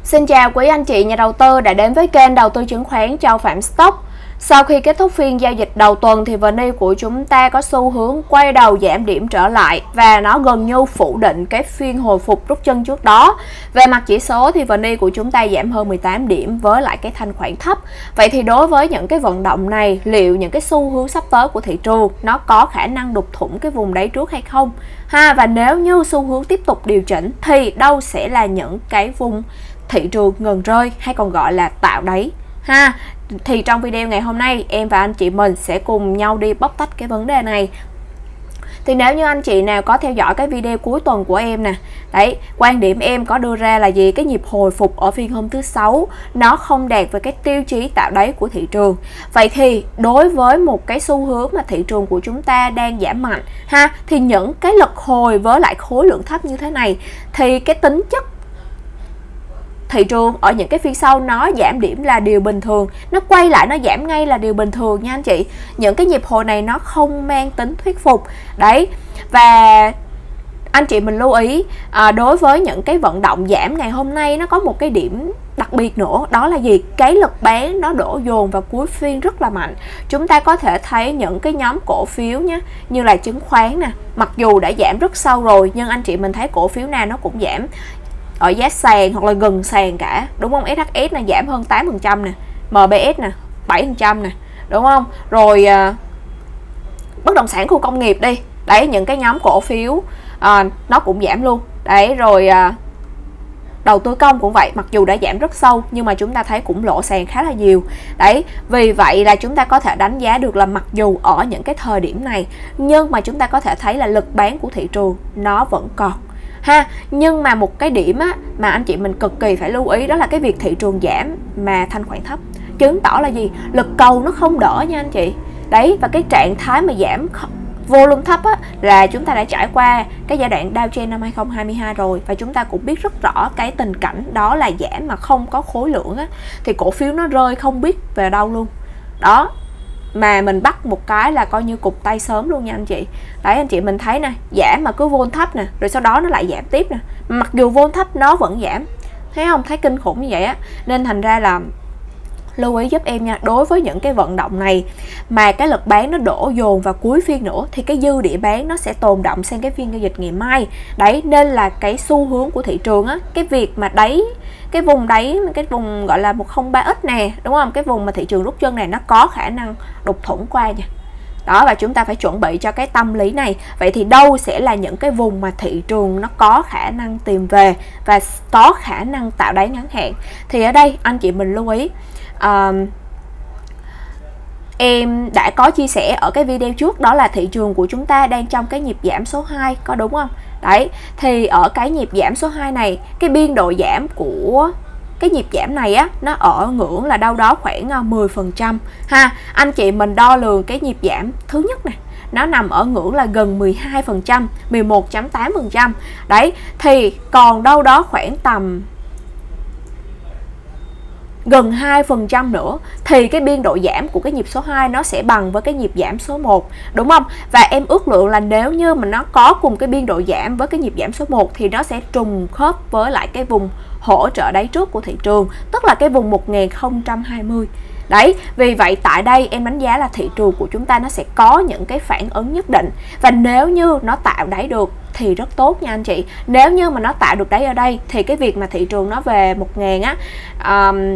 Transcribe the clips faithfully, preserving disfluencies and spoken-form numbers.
Xin chào quý anh chị nhà đầu tư đã đến với kênh đầu tư chứng khoán Châu Phạm Stock. Sau khi kết thúc phiên giao dịch đầu tuần thì vê en i của chúng ta có xu hướng quay đầu giảm điểm trở lại và nó gần như phủ định cái phiên hồi phục rút chân trước đó. Về mặt chỉ số thì vê en i của chúng ta giảm hơn mười tám điểm với lại cái thanh khoản thấp. Vậy thì đối với những cái vận động này, liệu những cái xu hướng sắp tới của thị trường nó có khả năng đục thủng cái vùng đáy trước hay không? Ha, và nếu như xu hướng tiếp tục điều chỉnh thì đâu sẽ là những cái vùng thị trường ngừng rơi hay còn gọi là tạo đáy ha. Thì trong video ngày hôm nay em và anh chị mình sẽ cùng nhau đi bóc tách cái vấn đề này. Thì nếu như anh chị nào có theo dõi cái video cuối tuần của em nè, đấy, quan điểm em có đưa ra là gì? Cái nhịp hồi phục ở phiên hôm thứ sáu nó không đạt với cái tiêu chí tạo đáy của thị trường. Vậy thì đối với một cái xu hướng mà thị trường của chúng ta đang giảm mạnh ha, thì những cái lực hồi với lại khối lượng thấp như thế này thì cái tính chất thị trường ở những cái phiên sau nó giảm điểm là điều bình thường, nó quay lại nó giảm ngay là điều bình thường nha anh chị. Những cái nhịp hồi này nó không mang tính thuyết phục đấy. Và anh chị mình lưu ý à, đối với những cái vận động giảm ngày hôm nay nó có một cái điểm đặc biệt nữa, đó là gì? Cái lực bán nó đổ dồn vào cuối phiên rất là mạnh. Chúng ta có thể thấy những cái nhóm cổ phiếu nhé, như là chứng khoán nè, mặc dù đã giảm rất sâu rồi nhưng anh chị mình thấy cổ phiếu nào nó cũng giảm ở giá sàn hoặc là gần sàn cả, đúng không? ét hát ét này giảm hơn tám phần trăm nè, em bê ét nè bảy phần trăm nè, đúng không? Rồi à, bất động sản khu công nghiệp đi, đấy, những cái nhóm cổ phiếu à, nó cũng giảm luôn đấy. Rồi à, đầu tư công cũng vậy, mặc dù đã giảm rất sâu nhưng mà chúng ta thấy cũng lộ sàn khá là nhiều đấy. Vì vậy là chúng ta có thể đánh giá được là mặc dù ở những cái thời điểm này nhưng mà chúng ta có thể thấy là lực bán của thị trường nó vẫn còn ha. Nhưng mà một cái điểm á, mà anh chị mình cực kỳ phải lưu ý đó là cái việc thị trường giảm mà thanh khoản thấp, chứng tỏ là gì? Lực cầu nó không đỡ nha anh chị đấy. Và cái trạng thái mà giảm volume thấp á, là chúng ta đã trải qua cái giai đoạn downtrend năm hai không hai hai rồi, và chúng ta cũng biết rất rõ cái tình cảnh đó là giảm mà không có khối lượng á, thì cổ phiếu nó rơi không biết về đâu luôn đó. Mà mình bắt một cái là coi như cụt tay sớm luôn nha anh chị. Đấy, anh chị mình thấy nè, giảm mà cứ vol thấp nè, rồi sau đó nó lại giảm tiếp nè, mặc dù vol thấp nó vẫn giảm, thấy không? Thấy kinh khủng như vậy á. Nên thành ra là lưu ý giúp em nha, đối với những cái vận động này mà cái lực bán nó đổ dồn vào cuối phiên nữa thì cái dư địa bán nó sẽ tồn động sang cái phiên giao dịch ngày mai đấy. Nên là cái xu hướng của thị trường á, cái việc mà đáy, cái vùng đáy, cái vùng gọi là một không ba x nè, đúng không? Cái vùng mà thị trường rút chân này nó có khả năng đục thủng qua nha đó, và chúng ta phải chuẩn bị cho cái tâm lý này. Vậy thì đâu sẽ là những cái vùng mà thị trường nó có khả năng tìm về và có khả năng tạo đáy ngắn hạn? Thì ở đây anh chị mình lưu ý, uh, em đã có chia sẻ ở cái video trước, đó là thị trường của chúng ta đang trong cái nhịp giảm số hai, có đúng không? Đấy, thì ở cái nhịp giảm số hai này, cái biên độ giảm của cái nhịp giảm này á, nó ở ngưỡng là đâu đó khoảng mười phần trăm ha. Anh chị mình đo lường cái nhịp giảm thứ nhất này, nó nằm ở ngưỡng là gần mười hai phần trăm, mười một phẩy tám phần trăm đấy. Thì còn đâu đó khoảng tầm gần hai phần trăm nữa thì cái biên độ giảm của cái nhịp số hai nó sẽ bằng với cái nhịp giảm số một, đúng không? Và em ước lượng là nếu như mà nó có cùng cái biên độ giảm với cái nhịp giảm số một thì nó sẽ trùng khớp với lại cái vùng hỗ trợ đáy trước của thị trường, tức là cái vùng một nghìn không trăm hai mươi. Đấy, vì vậy tại đây em đánh giá là thị trường của chúng ta nó sẽ có những cái phản ứng nhất định. Và nếu như nó tạo đáy được thì rất tốt nha anh chị. Nếu như mà nó tạo được đáy ở đây thì cái việc mà thị trường nó về một nghìn á, um,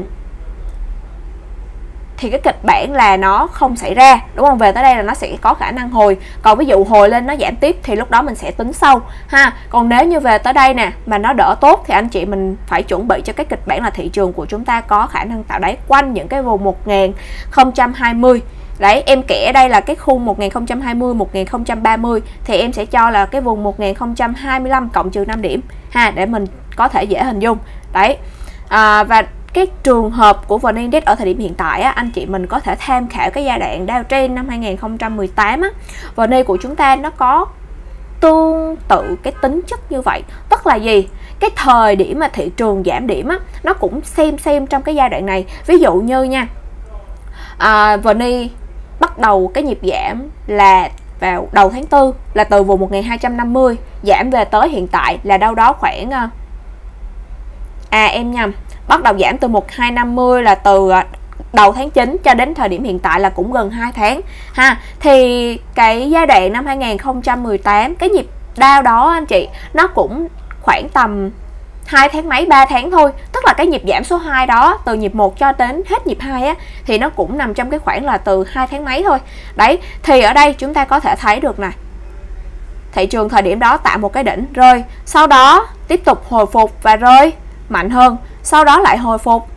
thì cái kịch bản là nó không xảy ra, đúng không? Về tới đây là nó sẽ có khả năng hồi. Còn ví dụ hồi lên nó giảm tiếp thì lúc đó mình sẽ tính sau ha. Còn nếu như về tới đây nè mà nó đỡ tốt thì anh chị mình phải chuẩn bị cho cái kịch bản là thị trường của chúng ta có khả năng tạo đáy quanh những cái vùng một nghìn không trăm hai mươi. Đấy, em kể ở đây là cái khung một nghìn không trăm hai mươi, một nghìn không trăm ba mươi thì em sẽ cho là cái vùng một nghìn không trăm hai mươi lăm cộng trừ năm điểm ha, để mình có thể dễ hình dung. Đấy, à, và cái trường hợp của vê en Index ở thời điểm hiện tại á, anh chị mình có thể tham khảo cái giai đoạn downtrend năm hai nghìn không trăm mười tám á. vê en của chúng ta nó có tương tự cái tính chất như vậy, tức là gì? Cái thời điểm mà thị trường giảm điểm á, nó cũng xem xem trong cái giai đoạn này. Ví dụ như nha, à, vê en bắt đầu cái nhịp giảm là vào đầu tháng tư là từ vùng một nghìn hai trăm năm mươi, giảm về tới hiện tại là đâu đó khoảng à em nhầm bắt đầu giảm từ một nghìn hai trăm năm mươi là từ đầu tháng chín cho đến thời điểm hiện tại là cũng gần hai tháng ha. Thì cái giai đoạn năm hai nghìn không trăm mười tám, cái nhịp down đó anh chị nó cũng khoảng tầm hai tháng mấy, ba tháng thôi. Tức là cái nhịp giảm số hai đó từ nhịp một cho đến hết nhịp hai á, thì nó cũng nằm trong cái khoảng là từ hai tháng mấy thôi. Đấy, thì ở đây chúng ta có thể thấy được nè, thị trường thời điểm đó tạo một cái đỉnh rơi, sau đó tiếp tục hồi phục và rơi mạnh hơn, sau đó lại hồi phục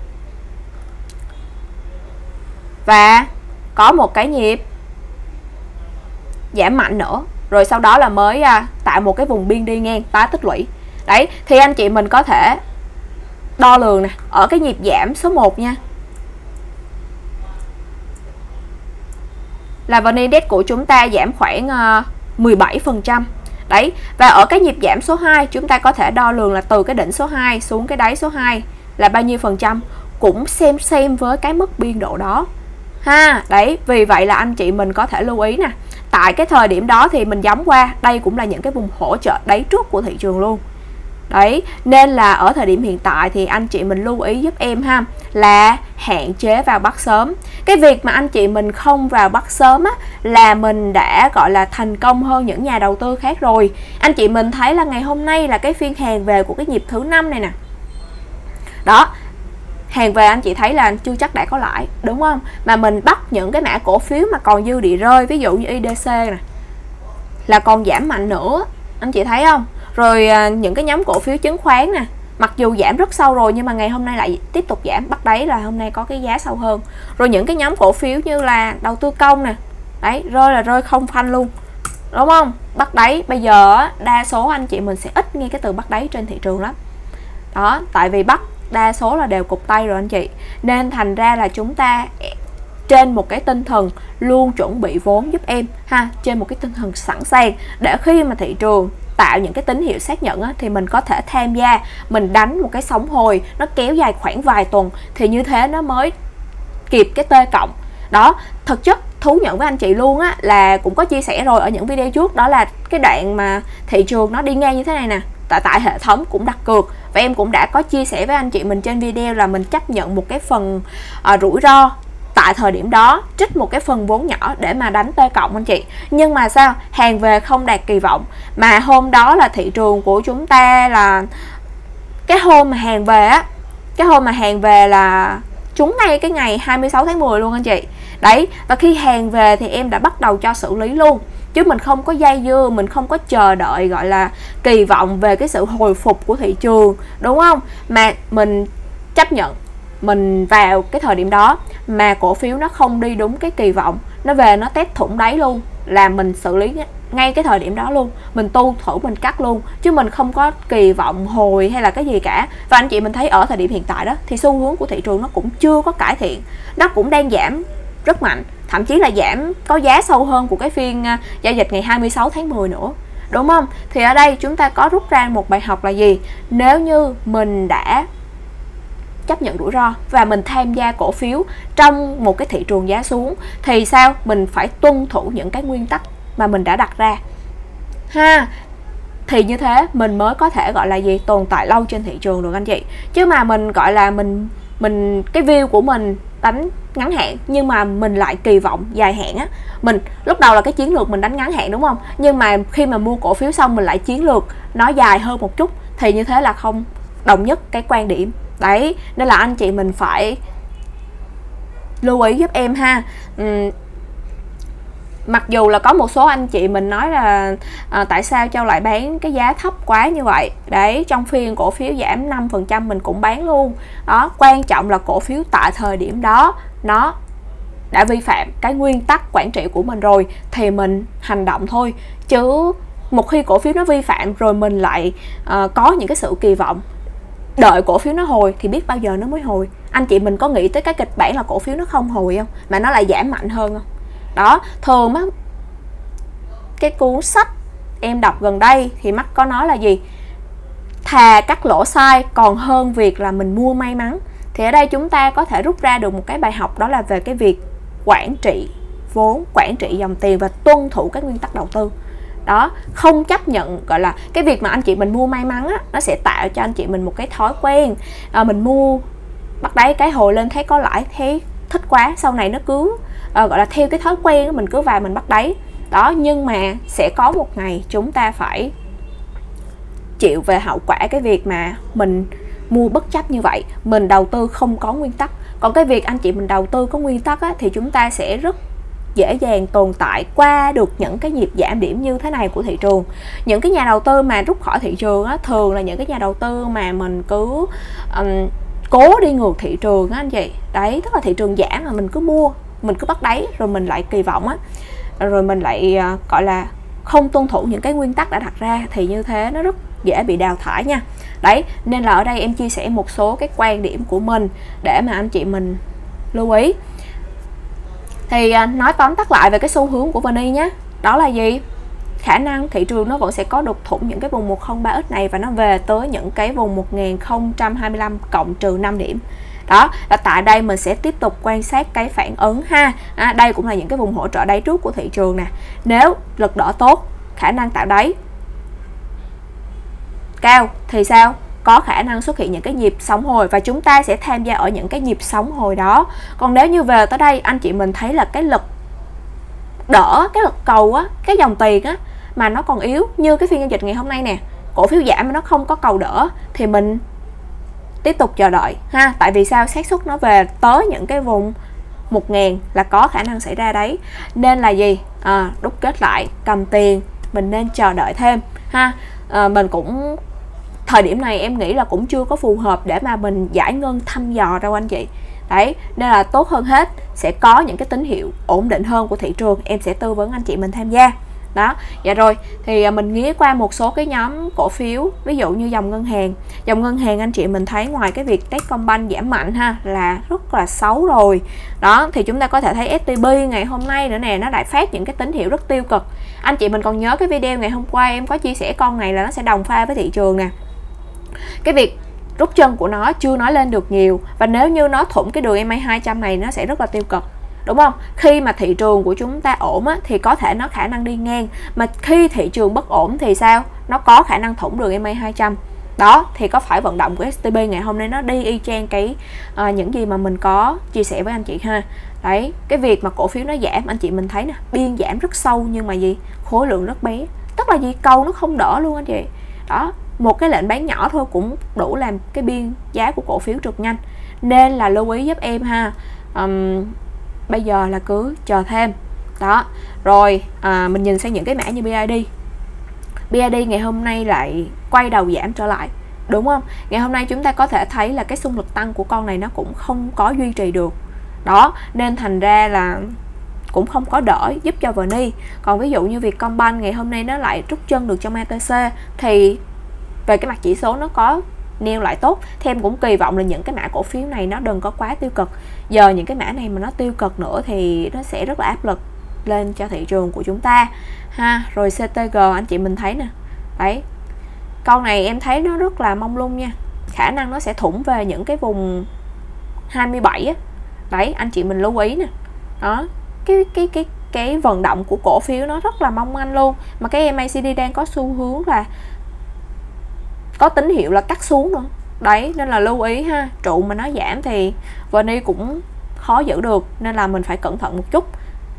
và có một cái nhịp giảm mạnh nữa, rồi sau đó là mới à, tạo một cái vùng biên đi ngang tái tích lũy. Đấy, thì anh chị mình có thể đo lường nè, ở cái nhịp giảm số một nha, là vê en-Index của chúng ta giảm khoảng uh, mười bảy phần trăm. Đấy, và ở cái nhịp giảm số hai chúng ta có thể đo lường là từ cái đỉnh số hai xuống cái đáy số hai là bao nhiêu phần trăm, cũng xem xem với cái mức biên độ đó ha. Đấy, vì vậy là anh chị mình có thể lưu ý nè, tại cái thời điểm đó thì mình giống qua, đây cũng là những cái vùng hỗ trợ đáy trước của thị trường luôn. Đấy, nên là ở thời điểm hiện tại thì anh chị mình lưu ý giúp em ha, là hạn chế vào bắt sớm. Cái việc mà anh chị mình không vào bắt sớm á, là mình đã gọi là thành công hơn những nhà đầu tư khác rồi. Anh chị mình thấy là ngày hôm nay là cái phiên hàng về của cái nhịp thứ năm này nè. Đó, hàng về anh chị thấy là chưa chắc đã có lãi, đúng không? Mà mình bắt những cái mã cổ phiếu mà còn dư địa rơi, ví dụ như i đê xê nè, là còn giảm mạnh nữa, anh chị thấy không? Rồi à, những cái nhóm cổ phiếu chứng khoán nè, mặc dù giảm rất sâu rồi nhưng mà ngày hôm nay lại tiếp tục giảm, bắt đáy là hôm nay có cái giá sâu hơn. Rồi những cái nhóm cổ phiếu như là đầu tư công nè, đấy, rơi là rơi không phanh luôn, đúng không? Bắt đáy, bây giờ đa số anh chị mình sẽ ít nghe cái từ bắt đáy trên thị trường lắm. Đó, tại vì bắt đa số là đều cụt tay rồi anh chị. Nên thành ra là chúng ta trên một cái tinh thần luôn chuẩn bị vốn giúp em ha, trên một cái tinh thần sẵn sàng để khi mà thị trường tạo những cái tín hiệu xác nhận á, thì mình có thể tham gia, mình đánh một cái sóng hồi nó kéo dài khoảng vài tuần, thì như thế nó mới kịp cái T cộng. Đó, thực chất thú nhận với anh chị luôn á, là cũng có chia sẻ rồi ở những video trước, đó là cái đoạn mà thị trường nó đi ngang như thế này nè, tại tại hệ thống cũng đặt cược, và em cũng đã có chia sẻ với anh chị mình trên video là mình chấp nhận một cái phần uh, rủi ro tại thời điểm đó, trích một cái phần vốn nhỏ để mà đánh T cộng anh chị. Nhưng mà sao, hàng về không đạt kỳ vọng, mà hôm đó là thị trường của chúng ta là cái hôm mà hàng về á, cái hôm mà hàng về là trúng ngay cái ngày hai mươi sáu tháng mười luôn anh chị. Đấy, và khi hàng về thì em đã bắt đầu cho xử lý luôn, chứ mình không có dây dưa, mình không có chờ đợi gọi là kỳ vọng về cái sự hồi phục của thị trường, đúng không? Mà mình chấp nhận mình vào cái thời điểm đó mà cổ phiếu nó không đi đúng cái kỳ vọng, nó về nó test thủng đáy luôn, là mình xử lý ngay cái thời điểm đó luôn, mình tu thử mình cắt luôn, chứ mình không có kỳ vọng hồi hay là cái gì cả. Và anh chị mình thấy ở thời điểm hiện tại đó thì xu hướng của thị trường nó cũng chưa có cải thiện, nó cũng đang giảm rất mạnh, thậm chí là giảm có giá sâu hơn của cái phiên uh, giao dịch ngày hai mươi sáu tháng mười nữa, đúng không? Thì ở đây chúng ta có rút ra một bài học là gì? Nếu như mình đã chấp nhận rủi ro và mình tham gia cổ phiếu trong một cái thị trường giá xuống thì sao? Mình phải tuân thủ những cái nguyên tắc mà mình đã đặt ra ha, thì như thế mình mới có thể gọi là gì, tồn tại lâu trên thị trường được anh chị. Chứ mà mình gọi là mình mình cái view của mình đánh ngắn hạn nhưng mà mình lại kỳ vọng dài hạn á, mình lúc đầu là cái chiến lược mình đánh ngắn hạn, đúng không? Nhưng mà khi mà mua cổ phiếu xong mình lại chiến lược nó dài hơn một chút, thì như thế là không đồng nhất cái quan điểm. Đấy, nên là anh chị mình phải lưu ý giúp em ha. uhm, Mặc dù là có một số anh chị mình nói là à, tại sao Châu lại bán cái giá thấp quá như vậy. Đấy, trong phiên cổ phiếu giảm năm phần trăm mình cũng bán luôn. Đó, quan trọng là cổ phiếu tại thời điểm đó nó đã vi phạm cái nguyên tắc quản trị của mình rồi thì mình hành động thôi. Chứ một khi cổ phiếu nó vi phạm rồi mình lại à, có những cái sự kỳ vọng đợi cổ phiếu nó hồi thì biết bao giờ nó mới hồi. Anh chị mình có nghĩ tới cái kịch bản là cổ phiếu nó không hồi không, mà nó lại giảm mạnh hơn không? Đó, thường á, cái cuốn sách em đọc gần đây thì Mắc có nói là gì? Thà cắt lỗ sai còn hơn việc là mình mua may mắn. Thì ở đây chúng ta có thể rút ra được một cái bài học, đó là về cái việc quản trị vốn, quản trị dòng tiền và tuân thủ các nguyên tắc đầu tư. Đó, không chấp nhận gọi là cái việc mà anh chị mình mua may mắn á, nó sẽ tạo cho anh chị mình một cái thói quen à, mình mua bắt đáy cái hồi lên thấy có lãi, thấy thích quá, sau này nó cứ uh, gọi là theo cái thói quen mình cứ vào mình bắt đáy đó. Nhưng mà sẽ có một ngày chúng ta phải chịu về hậu quả cái việc mà mình mua bất chấp như vậy, mình đầu tư không có nguyên tắc. Còn cái việc anh chị mình đầu tư có nguyên tắc á, thì chúng ta sẽ rất dễ dàng tồn tại qua được những cái nhịp giảm điểm như thế này của thị trường. Những cái nhà đầu tư mà rút khỏi thị trường á, thường là những cái nhà đầu tư mà mình cứ um, cố đi ngược thị trường á anh chị. Đấy, tức là thị trường giảm mà mình cứ mua, mình cứ bắt đáy, rồi mình lại kỳ vọng á, rồi mình lại uh, gọi là không tuân thủ những cái nguyên tắc đã đặt ra, thì như thế nó rất dễ bị đào thải nha. Đấy, nên là ở đây em chia sẻ một số cái quan điểm của mình để mà anh chị mình lưu ý. Thì nói tóm tắt lại về cái xu hướng của vê en i nhé. Đó là gì? Khả năng thị trường nó vẫn sẽ có đục thủng những cái vùng một không ba x này và nó về tới những cái vùng một nghìn không trăm hai mươi lăm cộng trừ năm điểm. Đó, và tại đây mình sẽ tiếp tục quan sát cái phản ứng ha. À, đây cũng là những cái vùng hỗ trợ đáy trước của thị trường nè. Nếu lực đỡ tốt, khả năng tạo đáy cao thì sao? Có khả năng xuất hiện những cái nhịp sóng hồi và chúng ta sẽ tham gia ở những cái nhịp sóng hồi đó. Còn nếu như về tới đây anh chị mình thấy là cái lực đỡ, cái lực cầu á, cái dòng tiền á mà nó còn yếu như cái phiên giao dịch ngày hôm nay nè, cổ phiếu giảm mà nó không có cầu đỡ thì mình tiếp tục chờ đợi ha. Tại vì sao? Xác suất nó về tới những cái vùng một nghìn là có khả năng xảy ra đấy. Nên là gì? À, đúc kết lại, cầm tiền mình nên chờ đợi thêm ha. À, mình cũng thời điểm này em nghĩ là cũng chưa có phù hợp để mà mình giải ngân thăm dò đâu anh chị. Đấy, nên là tốt hơn hết sẽ có những cái tín hiệu ổn định hơn của thị trường, em sẽ tư vấn anh chị mình tham gia. Đó, dạ rồi, thì mình nghĩ qua một số cái nhóm cổ phiếu, ví dụ như dòng ngân hàng. Dòng ngân hàng anh chị mình thấy ngoài cái việc Techcombank giảm mạnh ha là rất là xấu rồi. Đó, thì chúng ta có thể thấy ét tê bê ngày hôm nay nữa nè, nó lại phát những cái tín hiệu rất tiêu cực. Anh chị mình còn nhớ cái video ngày hôm qua em có chia sẻ con này là nó sẽ đồng pha với thị trường nè. Cái việc rút chân của nó chưa nói lên được nhiều, và nếu như nó thủng cái đường em a hai trăm này nó sẽ rất là tiêu cực, đúng không? Khi mà thị trường của chúng ta ổn á, thì có thể nó khả năng đi ngang, mà khi thị trường bất ổn thì sao? Nó có khả năng thủng đường em a hai trăm. Đó, thì có phải vận động của ét tê bê ngày hôm nay nó đi y chang cái uh, những gì mà mình có chia sẻ với anh chị ha. Đấy, cái việc mà cổ phiếu nó giảm anh chị mình thấy nè, biên giảm rất sâu nhưng mà gì? Khối lượng rất bé. Tức là gì? Cầu nó không đỡ luôn anh chị. Đó, một cái lệnh bán nhỏ thôi cũng đủ làm cái biên giá của cổ phiếu trượt nhanh. Nên là lưu ý giúp em ha. um, Bây giờ là cứ chờ thêm. Đó, rồi à, mình nhìn sang những cái mã như bê i đê. bê i đê ngày hôm nay lại quay đầu giảm trở lại, đúng không? Ngày hôm nay chúng ta có thể thấy là cái xung lực tăng của con này nó cũng không có duy trì được. Đó, nên thành ra là cũng không có đỡ giúp cho vê en i. Còn ví dụ như Vietcombank ngày hôm nay nó lại rút chân được trong a tê xê, thì về cái mặt chỉ số nó có neo lại tốt. Thì em cũng kỳ vọng là những cái mã cổ phiếu này nó đừng có quá tiêu cực. Giờ những cái mã này mà nó tiêu cực nữa thì nó sẽ rất là áp lực lên cho thị trường của chúng ta ha. Rồi xê tê giê anh chị mình thấy nè. Đấy, con này em thấy nó rất là mông lung nha, khả năng nó sẽ thủng về những cái vùng hai mươi bảy á. Đấy, anh chị mình lưu ý nè. Đó, cái cái cái cái vận động của cổ phiếu nó rất là mong manh luôn. Mà cái em a xê đê đang có xu hướng là có tín hiệu là cắt xuống nữa. Đấy, nên là lưu ý ha. Trụ mà nó giảm thì vê en i cũng khó giữ được, nên là mình phải cẩn thận một chút.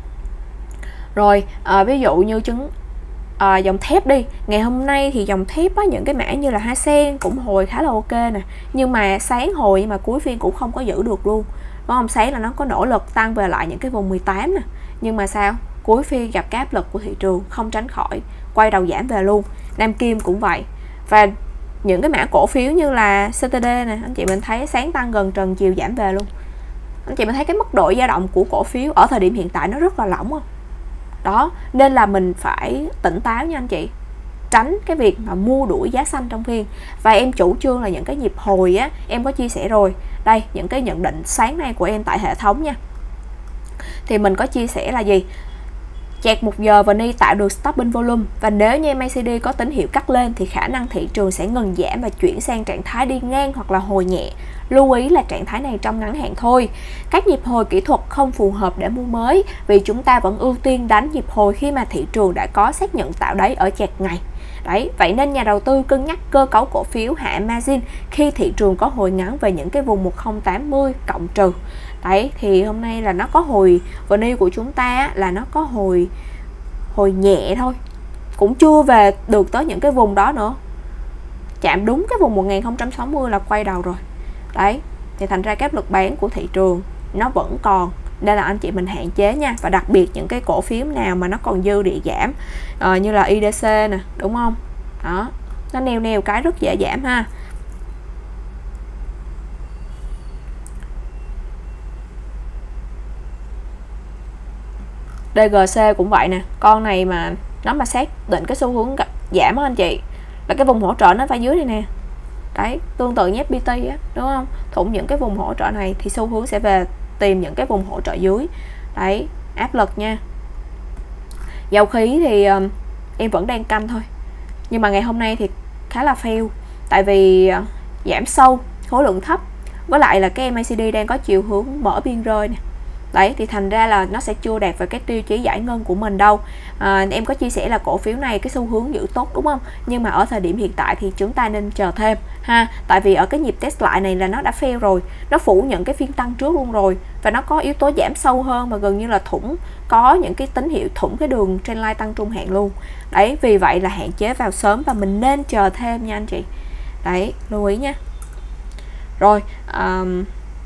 Rồi à, ví dụ như chứng à, dòng thép đi. Ngày hôm nay thì dòng thép á, những cái mã như là Hoa Sen cũng hồi khá là ok nè. Nhưng mà sáng hồi nhưng mà cuối phiên cũng không có giữ được luôn. Đúng không? Sáng là nó có nỗ lực tăng về lại những cái vùng mười tám nè. Nhưng mà sao? Cuối phiên gặp cái áp lực của thị trường không tránh khỏi, quay đầu giảm về luôn. Nam Kim cũng vậy. Và những cái mã cổ phiếu như là xê tê đê nè, anh chị mình thấy sáng tăng gần trần, chiều giảm về luôn. Anh chị mình thấy cái mức độ dao động của cổ phiếu ở thời điểm hiện tại nó rất là lỏng không? Đó, nên là mình phải tỉnh táo nha anh chị. Tránh cái việc mà mua đuổi giá xanh trong phiên. Và em chủ trương là những cái nhịp hồi á, em có chia sẻ rồi. Đây, những cái nhận định sáng nay của em tại hệ thống nha. Thì mình có chia sẻ là gì? Chẹt một giờ vê en i tạo được stopping volume, và nếu như em a xê đê có tín hiệu cắt lên thì khả năng thị trường sẽ ngừng giảm và chuyển sang trạng thái đi ngang hoặc là hồi nhẹ. Lưu ý là trạng thái này trong ngắn hạn thôi. Các nhịp hồi kỹ thuật không phù hợp để mua mới, vì chúng ta vẫn ưu tiên đánh nhịp hồi khi mà thị trường đã có xác nhận tạo đáy ở chẹt ngày. Đấy, vậy nên nhà đầu tư cân nhắc cơ cấu cổ phiếu hạ margin khi thị trường có hồi ngắn về những cái vùng một không tám mươi cộng trừ. Đấy, thì hôm nay là nó có hồi, vê en i của chúng ta là nó có hồi hồi nhẹ thôi, cũng chưa về được tới những cái vùng đó nữa, chạm đúng cái vùng một nghìn không trăm sáu mươi là quay đầu rồi. Đấy, thì thành ra cái áp lực bán của thị trường nó vẫn còn, nên là anh chị mình hạn chế nha. Và đặc biệt những cái cổ phiếu nào mà nó còn dư địa giảm, à, như là i đê xê nè, đúng không? Đó, nó neo neo cái rất dễ giảm ha. đê giê xê cũng vậy nè, con này mà nó mà xác định cái xu hướng giảm á anh chị, là cái vùng hỗ trợ nó phải dưới đây nè. Đấy, tương tự như ép pê tê á, đúng không? Thủng những cái vùng hỗ trợ này thì xu hướng sẽ về tìm những cái vùng hỗ trợ dưới. Đấy, áp lực nha. Dầu khí thì um, em vẫn đang canh thôi, nhưng mà ngày hôm nay thì khá là fail, tại vì uh, giảm sâu, khối lượng thấp, với lại là cái em a xê đê đang có chiều hướng mở biên rơi nè. Đấy, thì thành ra là nó sẽ chưa đạt về cái tiêu chí giải ngân của mình đâu. à, Em có chia sẻ là cổ phiếu này cái xu hướng giữ tốt đúng không? Nhưng mà ở thời điểm hiện tại thì chúng ta nên chờ thêm ha. Tại vì ở cái nhịp test lại này là nó đã fail rồi, nó phủ nhận cái phiên tăng trước luôn rồi, và nó có yếu tố giảm sâu hơn, và gần như là thủng, có những cái tín hiệu thủng cái đường trendline tăng trung hạn luôn. Đấy, vì vậy là hạn chế vào sớm và mình nên chờ thêm nha anh chị. Đấy, lưu ý nha. Rồi, um,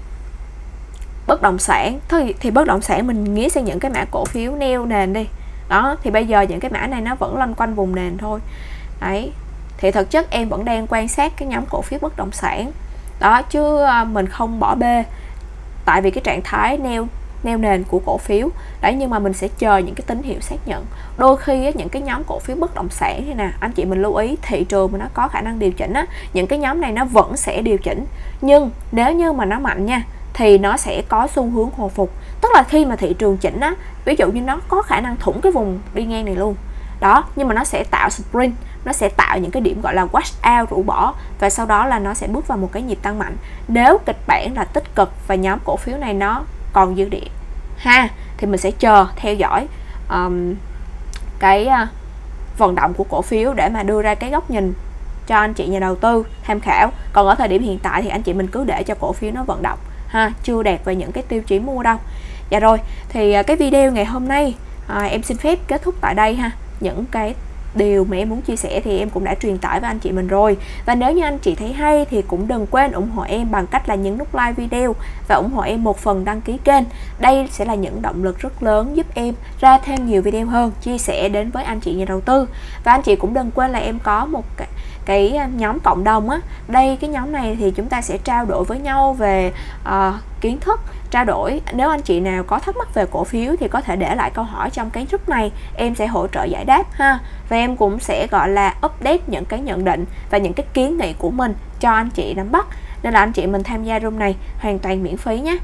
bất động sản thì, thì bất động sản mình nghĩ sang những cái mã cổ phiếu neo nền đi. Đó, thì bây giờ những cái mã này nó vẫn loanh quanh vùng nền thôi. Đấy, thì thực chất em vẫn đang quan sát cái nhóm cổ phiếu bất động sản đó, chứ mình không bỏ bê, tại vì cái trạng thái neo neo nền của cổ phiếu đấy. Nhưng mà mình sẽ chờ những cái tín hiệu xác nhận. Đôi khi á, những cái nhóm cổ phiếu bất động sản này nè, anh chị mình lưu ý, thị trường mà nó có khả năng điều chỉnh á, những cái nhóm này nó vẫn sẽ điều chỉnh, nhưng nếu như mà nó mạnh nha thì nó sẽ có xu hướng hồi phục. Tức là khi mà thị trường chỉnh á, ví dụ như nó có khả năng thủng cái vùng đi ngang này luôn đó, nhưng mà nó sẽ tạo sprint, nó sẽ tạo những cái điểm gọi là wash out, rũ bỏ, và sau đó là nó sẽ bước vào một cái nhịp tăng mạnh. Nếu kịch bản là tích cực và nhóm cổ phiếu này nó còn dư địa ha, thì mình sẽ chờ theo dõi um, cái uh, vận động của cổ phiếu để mà đưa ra cái góc nhìn cho anh chị nhà đầu tư tham khảo. Còn ở thời điểm hiện tại thì anh chị mình cứ để cho cổ phiếu nó vận động ha, chưa đạt về những cái tiêu chí mua đâu. Dạ rồi, thì cái video ngày hôm nay à, em xin phép kết thúc tại đây ha. Những cái điều mà em muốn chia sẻ thì em cũng đã truyền tải với anh chị mình rồi. Và nếu như anh chị thấy hay thì cũng đừng quên ủng hộ em bằng cách là nhấn nút like video và ủng hộ em một phần đăng ký kênh. Đây sẽ là những động lực rất lớn giúp em ra thêm nhiều video hơn, chia sẻ đến với anh chị nhà đầu tư. Và anh chị cũng đừng quên là em có một cái cái nhóm cộng đồng á. Đây, cái nhóm này thì chúng ta sẽ trao đổi với nhau về uh, kiến thức, trao đổi. Nếu anh chị nào có thắc mắc về cổ phiếu thì có thể để lại câu hỏi trong cái group này, em sẽ hỗ trợ giải đáp ha. Và em cũng sẽ gọi là update những cái nhận định và những cái kiến nghị của mình cho anh chị nắm bắt. Nên là anh chị mình tham gia room này hoàn toàn miễn phí nhé.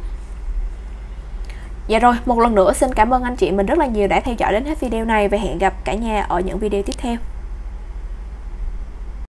Dạ rồi, một lần nữa xin cảm ơn anh chị mình rất là nhiều đã theo dõi đến hết video này, và hẹn gặp cả nhà ở những video tiếp theo.